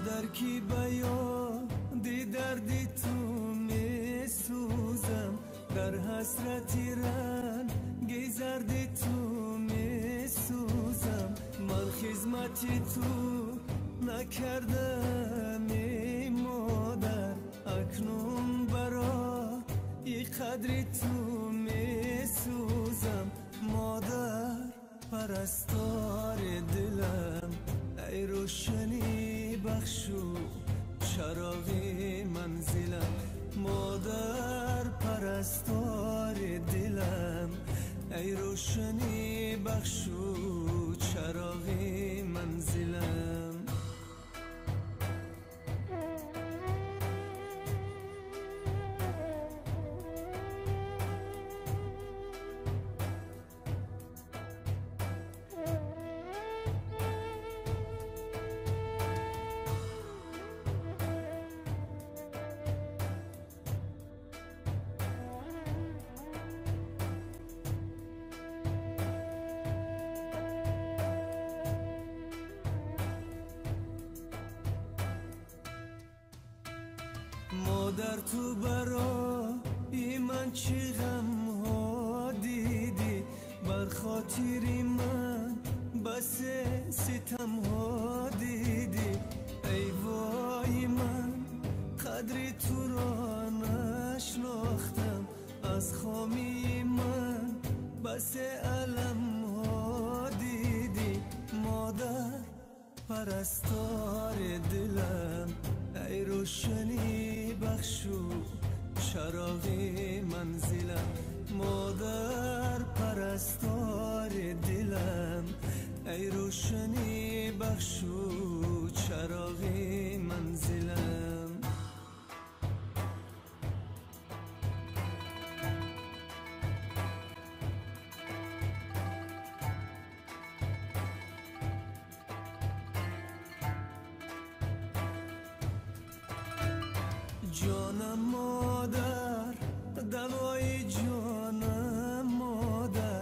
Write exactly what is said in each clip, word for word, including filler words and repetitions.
مادر کی بیادی دردی تو می سوزم، در حسرتی رنگی زردی تو می سوزم. من خدمتی تو نکردم ای مادر، اکنون برای قدری تو می سوزم. مادر پرستار دلم، ای روشنی بخشو چراغی منزلم. مادر پرستار دلم، ای روشنی بخشو چراغی منزلم. مادر تو برای من چه غم ها دیدی، بر خاطری من بس ستم ها دیدی. ای وای من قدری تو را نشناختم، از خامی من بس علم ها دیدی. مادر پرستار دلم، ای روشنی بخشو چراغی منزلم. مادر پرستار دلم، ای روشنی بخشو چراغی منزلم. جانم مادر، دوای جانم مادر،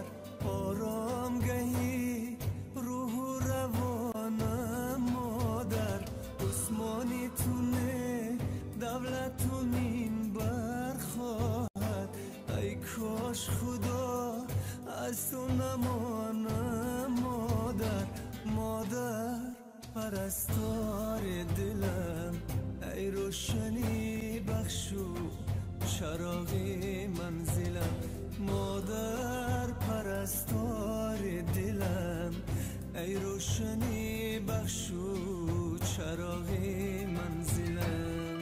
آرامگهی روح و روانم مادر. عثمانی تونه دولتونین برخواهد، ای کاش خدا از تو نمانم مادر. مادر پرستار دلم، ای روشنی بخشو چراغی منزلم. مادر پرستار دلم، ای روشنی بخشو چراغی منزلم.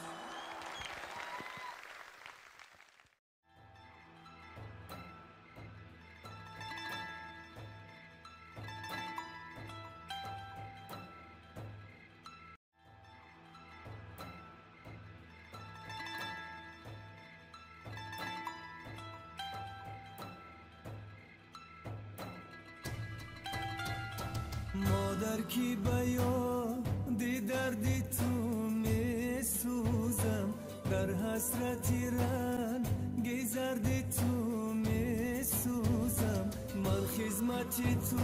مادر کی بیادی دردی تو می سوزم، در حسرتی رنگی زردی تو می سوزم. من خدمتی تو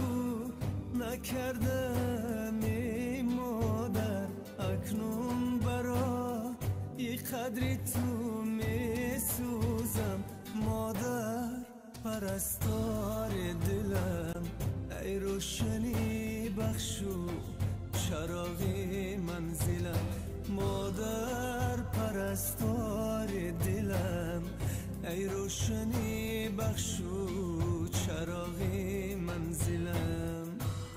نکردم ای مادر، اکنون برای قدری تو می سوزم. مادر پرستار دلم، ای روشنی بخشو چراغی منزلم. مادر پرستار دلم، ای روشنی بخشو چراغی منزلم.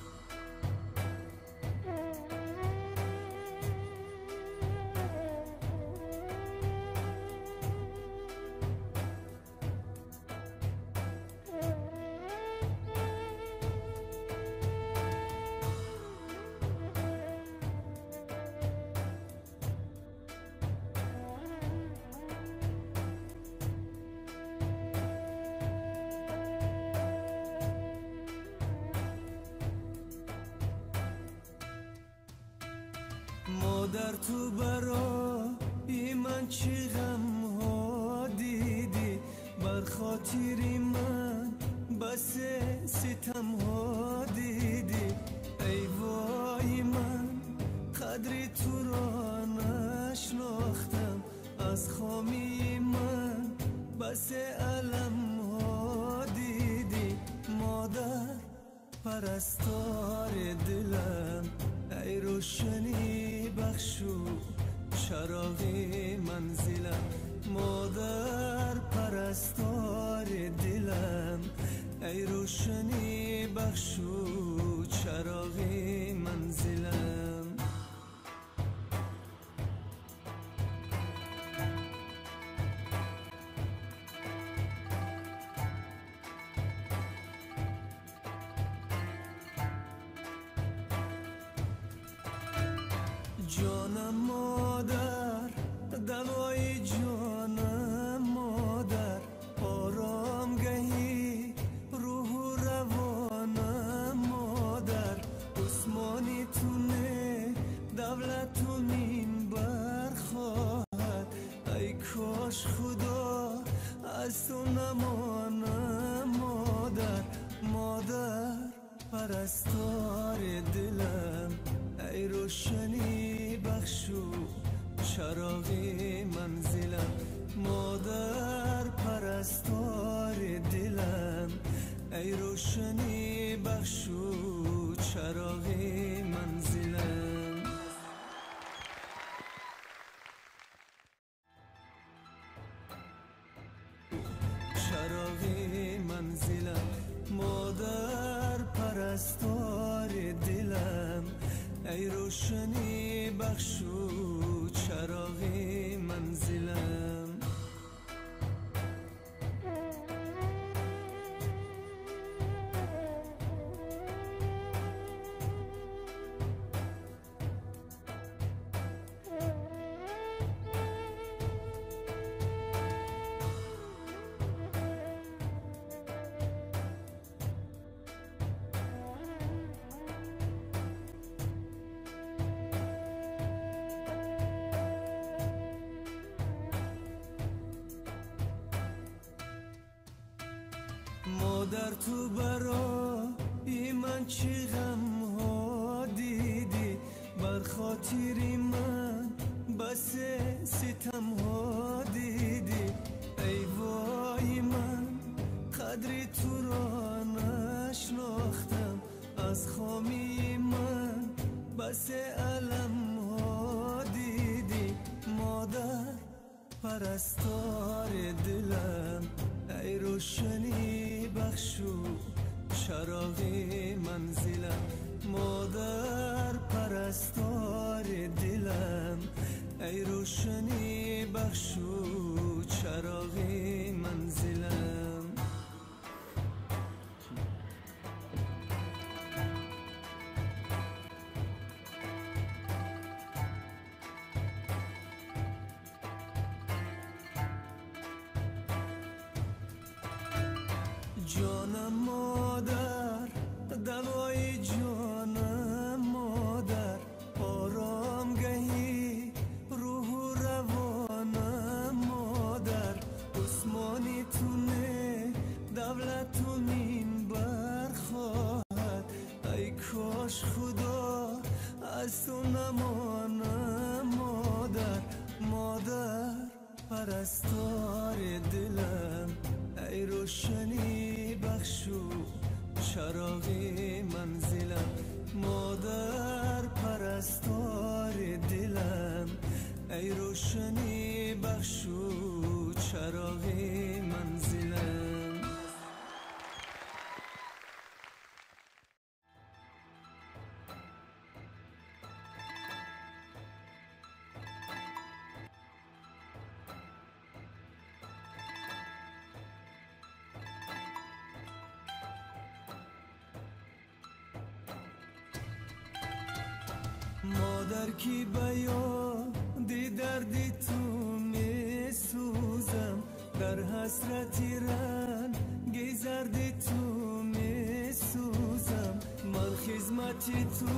مادر تو برای من چه غم ها دیدی، بر خاطری من بس ستم ها دیدی. ای وای من قدری تو پرستار دلم، ای روشنی بخشو چراغ منزلم. مادر پرستار دلم، ای روشنی بخشو چراغ منزلم. جانم مادر، دوای جانم مادر، آرامگهی روح و روانم مادر. عثمانی تونه دولت و منبر خواهد، ای کاش خدا از تو نمانم مادر. مادر پرستار دلم، ای روشنی بخشو چراغ منزلم. مادر پرستار دلم، ای روشنی بخشو چراغ منزلم. چراغ منزلم. مادر پرستار دلم، ای روشنی بخشو چراغ منزلم. مادر تو برای من چه غم ها دیدی، بر خاطری من بس ستم ها دیدی. ای وای من قدری تو را نشناختم، از خامی من بس علم ها دیدی. مادر پرستار دلم، ای روشنی بخشو چراغ منزلم. مادر پرستار دلم، ای روشنی بخشو چراغ منزلم. جانم مادر، دوای جانم مادر، آرامگهی روح و روانم مادر. عثمانی تونه دولت و منبر خواهد، ای کاش خدا از تو نمانم مادر. مادر پرستار دلم، ای روشنی بخشو چراغ منزلم. مادر پرستار دلم، ای روشنی بخشو چراغ منزلم. مادر کی بیادی دردی تو می سوزم، در حسرتی رنگی زردی تو می سوزم. من خدمتی تو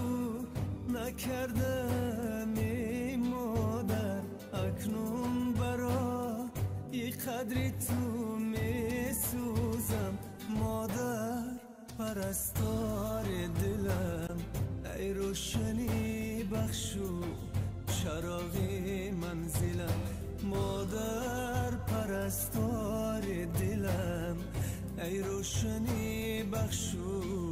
نکردم ای مادر، اکنون برای قدری تو می سوزم. مادر پرستار دلم، ای روشنی بخشو چراغ منزلم. مادر پرستار دلم، ای روشنی بخشو